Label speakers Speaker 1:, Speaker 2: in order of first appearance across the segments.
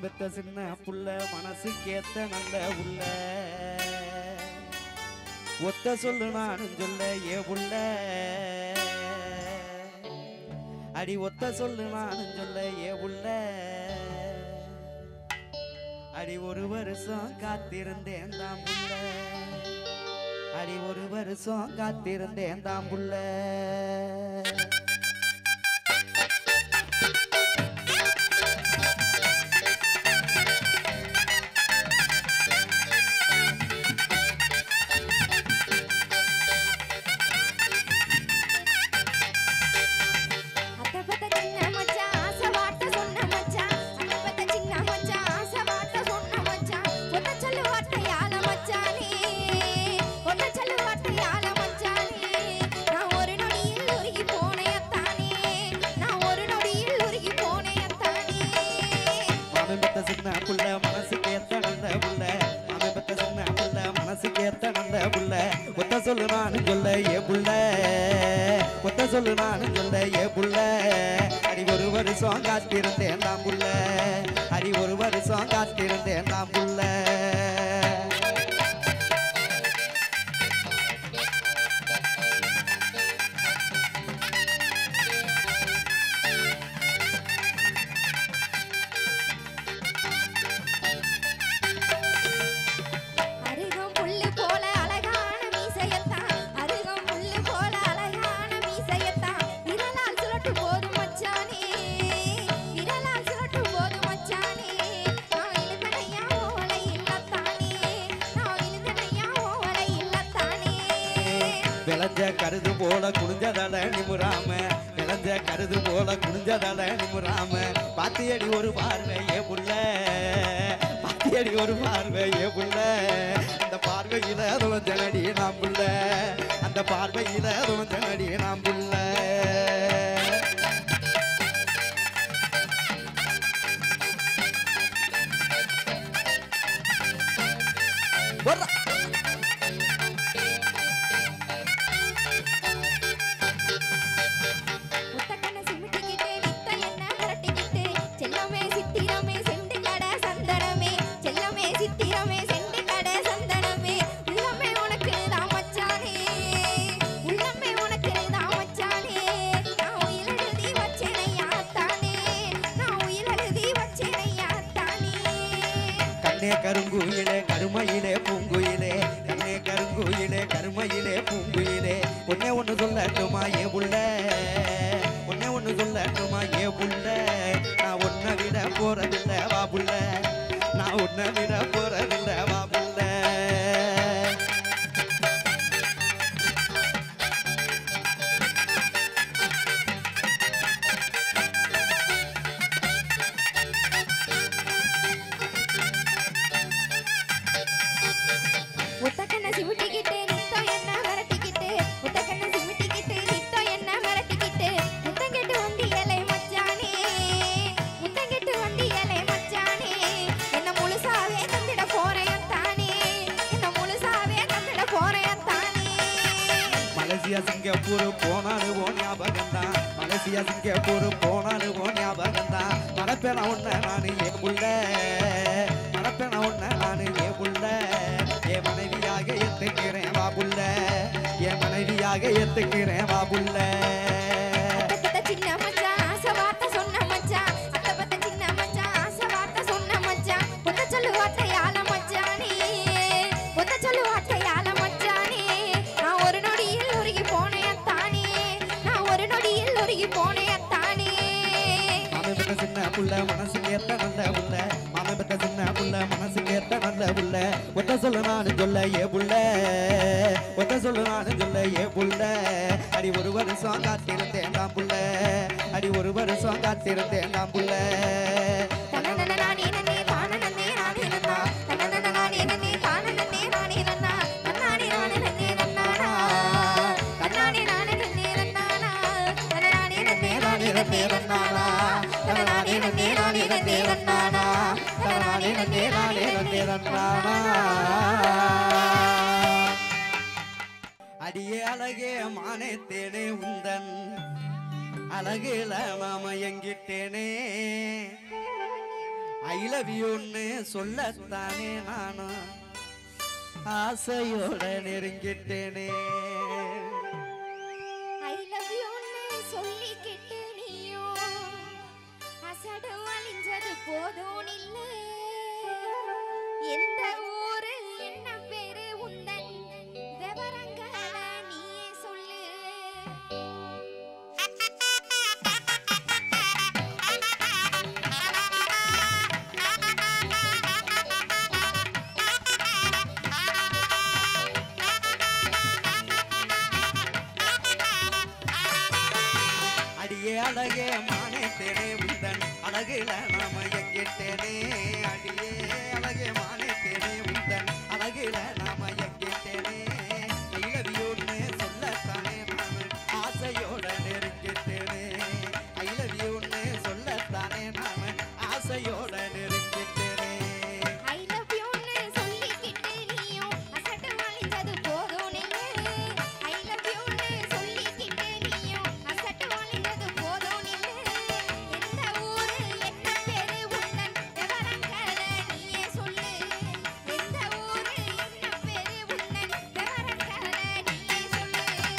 Speaker 1: பெத்த சின்ன புள்ள மனசுக்கேத்த நல்ல உள்ள ஒத்த சொல்லு நானும் சொல்ல ஏ புள்ள அடி ஒத்த சொல்லு நானும் சொல்ல ஏ புள்ள அடி ஒரு வருஷம் காத்திருந்தேன் தான் புள்ள அடி ஒரு வருஷம் காத்திருந்தேன் தான் புள்ள ஒத்த சொல்லு நானும் சொல்ல ஏ புள்ள ஒத்த சொல்லு நானும் சொல்ல ஏ புள்ள அடி ஒரு வருஷம் காத்திருந்தேன் நான் புள்ள அடி ஒரு வருஷம் காத்திருந்தேன் நான் புள்ள விளைஞ்ச கருது போல குனிஞ்சதல நிமுறாம விளைஞ்ச கருது போல குனிஞ்சதல நிமுறாம பாத்தியடி ஒரு பார்வையே புள்ள பாத்தியடி ஒரு பார்வையே புள்ள அந்த பார்வையில துவஞ்சனடி நாம் புள்ள அந்த பார்வையில துவஞ்சனடி நாம் புள்ள கருங்குயிலே கருமையிலே பூங்குயிலே கண்ணே கருங்குயிலே கருமையிலே பூங்குயிலே ஒன்னே ஒண்ணு சொல்லட்டுமா ஏ புள்ள ஒன்னே ஒண்ணு சொல்லட்டுமா ஏ புள்ள நான் உன்னை விட போறதில்லை வா புள்ள நான் உன்னை விட போறதில்லை வா புள்ள சிங்கப்பூர் போனாலும் ஓ ஞாபகம் தான் மலேசியா சிங்கப்பூர் போனாலும் ஓ ஞாபகம் தான் மறப்பேன் உன்னை நான் ஏ புள்ள மறப்பேன் உன்னை நான் ஏ புள்ள என் மனைவியாக ஏத்துக்கிறேன் வா புள்ள என் மனைவியாக ஏத்துக்கிறேன் வா புள்ள புள்ள மனசுக்கேத்த நல்ல புள்ள மாம பெத்த சின்ன புள்ள மனசுக்கேத்த நல்ல புள்ள ஒத்த சொல்லு நானும் சொல்ல ஏ புள்ள ஒத்த சொல்லு நானும் சொல்ல ஏ புள்ள அடி ஒரு வருஷம் காத்திருந்தேன் நான் புள்ள அடி ஒரு வருஷம் காத்திருந்தேன் நான் புள்ள அடியே அழகே மானேத்தேனே உந்தன் அழகில நாம எங்கிட்டேனே ஐ லவ் யூன்னு சொல்லத்தானே நானும் ஆசையோட நெருங்கிட்டேனே.
Speaker 2: ஐ லவ் யூன்னு சொல்லிக்கிட்டு நீயும் அசடு வலிஞ்சது போதும் இல்ல. எந்த ஊரு என்ன பேரு உந்தன் விவரங்கள நீயே சொல்லு.
Speaker 1: அடியே அழகே மானே தேனே உந்தன் அழகுல நாம எங்கிட்டேனே. அடியே அழகே மானே தேனே உந்தன் அழகுல நாம எங்கிட்டேனே. ஐ லவ் யூன்னு சொல்லத்தானே நானும் ஆசையோட நெருங்கிட்டேனே. ஐ லவ் யூன்னு சொல்லத்தானே நாம ஆசையோட நெருங்கிட்டேனே.
Speaker 2: ஐ லவ் யூன்னு சொல்லிக்கிட்டு நீயும் அசடு வலிஞ்சது போதும் இல்ல. ஐ லவ் யூன்னு சொல்லிக்கிட்டு நீயும் அசடு வலிஞ்சது போதும் இல்ல. எந்த ஊரு என்ன பேரு உந்தன் விவரங்கள நீயே சொல்லு. எந்த ஊரு என்ன பேரு உந்தன் விவரங்கள நீயே சொல்லு.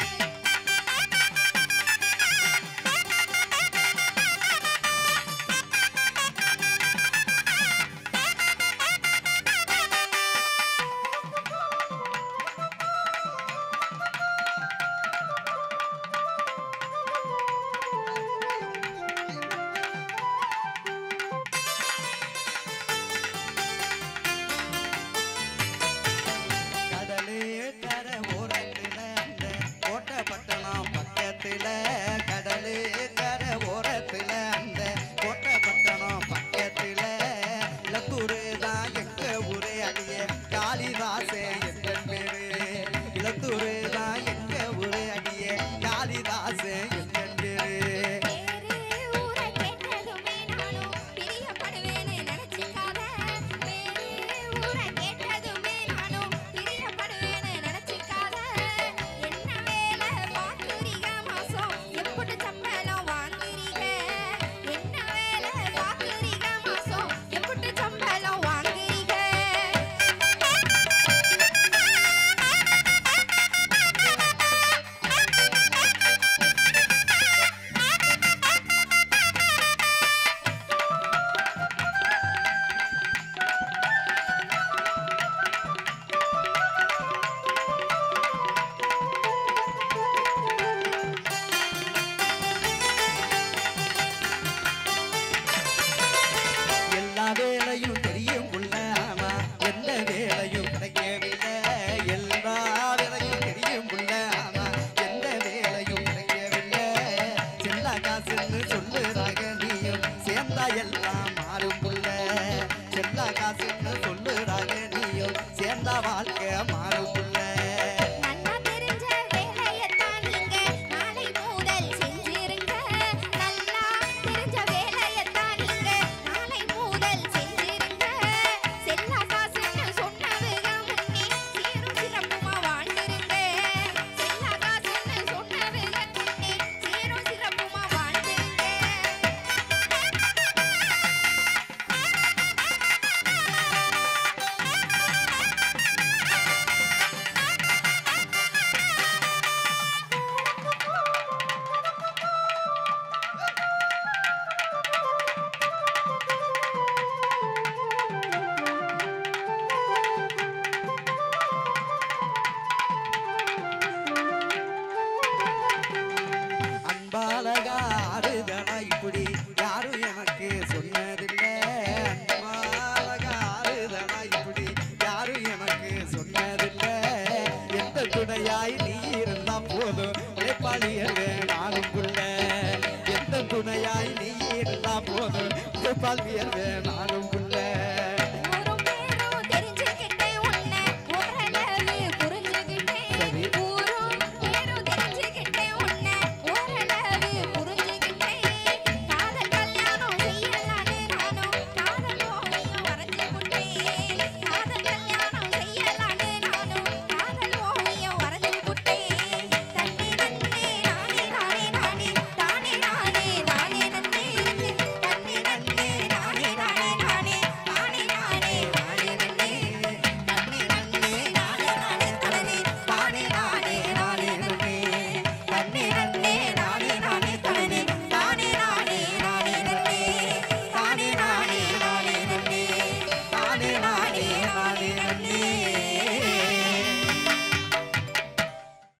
Speaker 1: கடலே கர ஓரத்துல அந்த கோட்டப்பட்டணம் பக்கத்துல. கடலே கர ஓரத்துல அந்த கோட்டப்பட்டணம் பக்கத்துல. இலத்தூரு தான் எங்க ஊரே அடியே காளிதாசே என்ற பேரு. இலத்தூரு தான் எங்க ஊரே அடியே காளிதாசே என்ற பேரு.
Speaker 2: வேறு ஊரை கேட்டதுமே நானும் பிரியப்படுவேன்னு நினைச்சுக்காத. வேறு ஊரை கேட்டதுமே நானும் பிரியப்படுவேன்னு நினைச்சுக்காத. என்ன வேலை பார்க்குறீங்க மாசம் எப்படி சம்பளம் வாங்குறீங்க? என்ன வேலை பார்க்குறீங்க மாசம் எப்படி சம்பளம் வாங்குறீங்க?
Speaker 1: எல்லா வேலையும் தெரியும் புள்ள, ஆனா எந்த வேலையும் கிடைக்கவில்லை. எல்லா வேலையும் தெரியும் புள்ள, ஆனா எந்த வேலையும் கிடைக்கவில்லை. செல்லா காசுன்னு சொல்லுறாங்க நீயும் சேர்ந்தா எல்லாம் மாறும் புள்ள. செல்லா காசுன்னு சொல்லுறாங்க நீயும் சேர்ந்தா வாழ்க்கை மாறும் புள்ள.
Speaker 2: நல்லா தெரிஞ்ச வேலையத்தான் நீங்க நாளை முதல் செஞ்சிருங்க. நல்லா தெரிஞ்ச வேலையத்தான் நீங்க நாளை முதல் செஞ்சிருங்க. செல்லா காசுன்னு சொன்னவங்க முன்னே சீரும் சிறப்புமா வாழ்ந்திருங்க. செல்லா காசுன்னு சொன்னவங்க முன்னே சீரும் சிறப்புமா வாழ்ந்திருங்க.
Speaker 1: அன்பாலகா ஆறுதலா இப்படி யாரும் எனக்கு சொன்னதில்லை. அன்பாலகா ஆறுதலா இப்படி யாரும் எனக்கு சொன்னதில்லை. எந்த துணையாய் நீ இருந்தா போதும் உழைப்பாளியவே நானும் புள்ள. எந்த துணையாய் நீ இருந்தா போதும் உழைப்பாளியவே நானும் புள்ள.